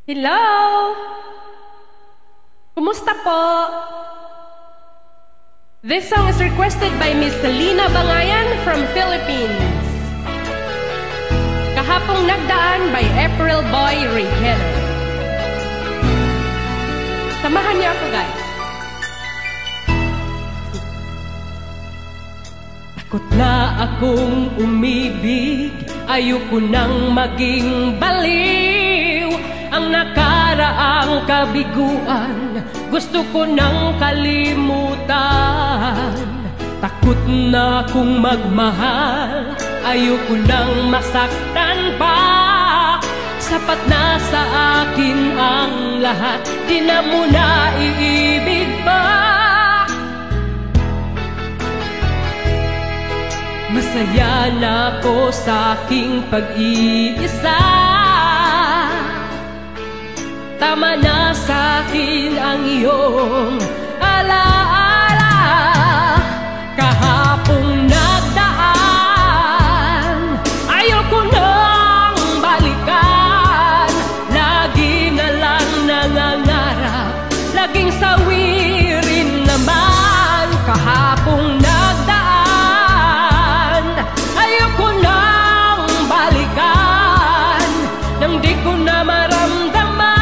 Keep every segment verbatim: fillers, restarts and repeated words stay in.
Hello? Kumusta po? This song is requested by Miss Lina Bangayan from Philippines. Kahapong Nagdaan by April Boy Regino. Samahan niyo ako, guys. Takot na akong umibig, ayoko nang maging baliw. Ang nakaraang kabiguan, gusto ko nang kalimutan. Takot na akong magmahal, ayoko nang masaktan pa. Sapat na sa akin ang lahat, di na muna iibig pa. Masaya na ako sa aking pag-iisa. Tama na sa akin ang iyong alaala. Kahapong nagdaan, ayoko nang balikan. Lagi na lang nangangarap, laging sawirin naman. Kahapong nagdaan, ayoko nang balikan. Nang di ko na maramdaman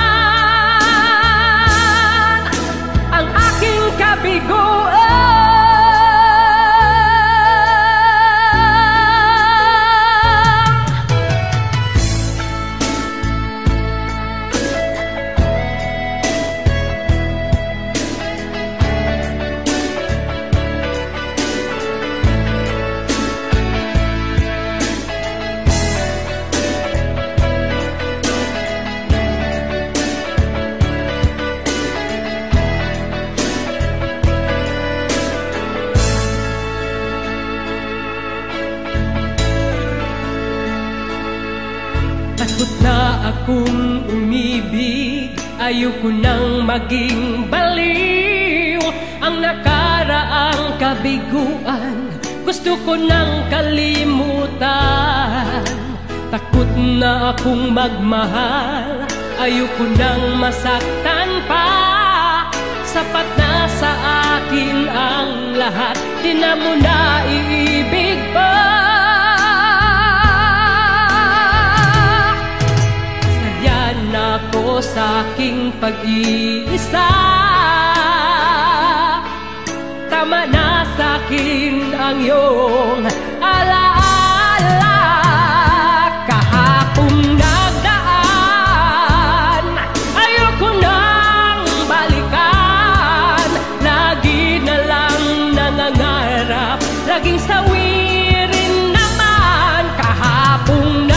Takot na akong umibig, ayoko nang maging baliw. Ang nakaraang kabiguan, gusto ko nang kalimutan. Takot na akong magmahal, ayoko nang masaktan pa. Sapat na sa akin ang lahat, di na muna iibig pa. Ako sa aking pag-iisa. Tama na sa akin ang iyong alaala. Kahapong nagdaan, ayoko nang balikan. Lagi na lang nangangarap, laging sawirin naman. Kahapong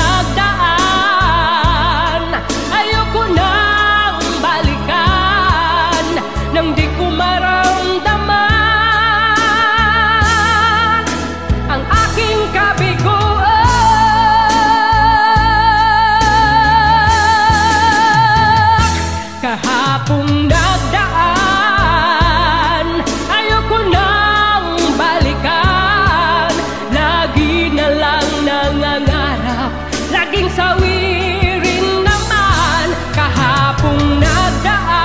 nang di ko maramdaman ang aking kabiguan. Kahapong nagdaan, ayoko nang balikan. Lagi na lang nangangarap, laging sawirin naman. Kahapong nagdaan,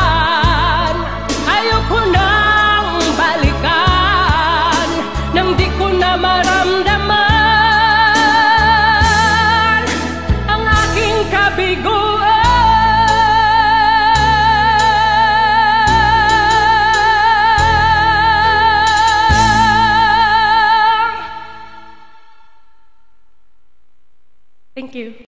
nang di ko na maramdaman ang aking kabiguan. Thank you.